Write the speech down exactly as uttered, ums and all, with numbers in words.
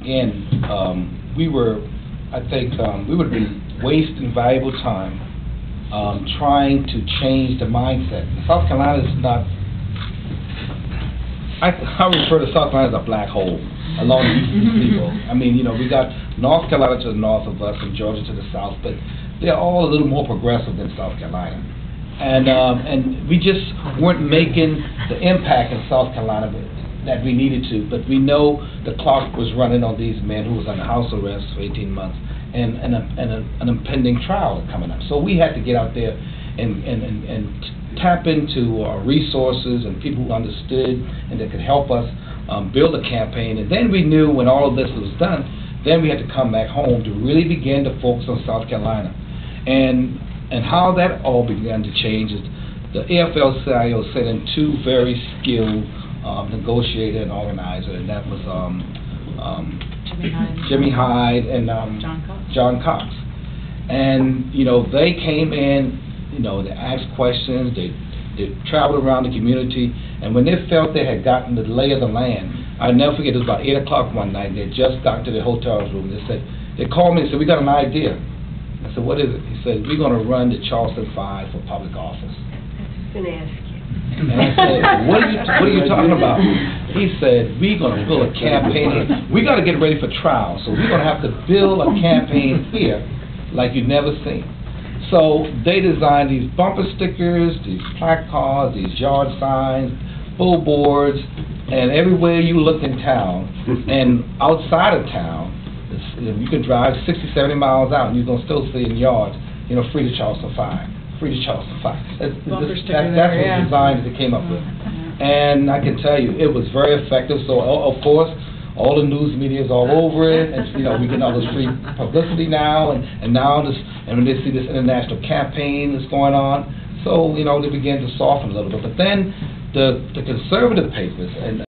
again, um, we were, I think, um, we would have been wasting valuable time um, trying to change the mindset. South Carolina is not, I, I refer to South Carolina as a black hole along the eastern seaboard. I mean, you know, we got North Carolina to the north of us and Georgia to the south, but they're all a little more progressive than South Carolina. And, um, and we just weren't making the impact in South Carolina that we needed to, but we know the clock was running on these men who was under house arrest for eighteen months, and, and, a, and a, an impending trial coming up. So we had to get out there and, and, and, and tap into our resources and people who understood and that could help us um, build a campaign. And then we knew when all of this was done, then we had to come back home to really begin to focus on South Carolina. And, and how that all began to change is the A F L C I O sent in two very skilled Um, negotiator and organizer, and that was um, um, Jimmy Hyde, Jimmy Hyde and um, John Cox. John Cox. And you know, they came in, you know, they asked questions, they they traveled around the community, and when they felt they had gotten the lay of the land, I'll never forget, it was about eight o'clock one night, they just got to the hotel room, they said, they called me and said, we got an idea. I said, what is it? He said, we're going to run the Charleston Five for public office. I was going to ask you. And I said, what are you, what are you talking about? He said, we're going to build a campaign. We got to get ready for trial, so we're going to have to build a campaign here like you've never seen. So they designed these bumper stickers, these placards, these yard signs, billboards, and everywhere you look in town and outside of town, you can drive sixty, seventy miles out and you're going to still see in yards, you know, free to Charleston Five. Free to Charleston Five. That's, Bumper this, sticker that, that's there, what yeah. design that they came up with. Yeah. And I can tell you, it was very effective. So, o- of course, all the news media is all over it. And, you know, we get all this free publicity now. And, and now, this, and when they see this international campaign that's going on, so, you know, they begin to soften a little bit. But then the, the conservative papers, and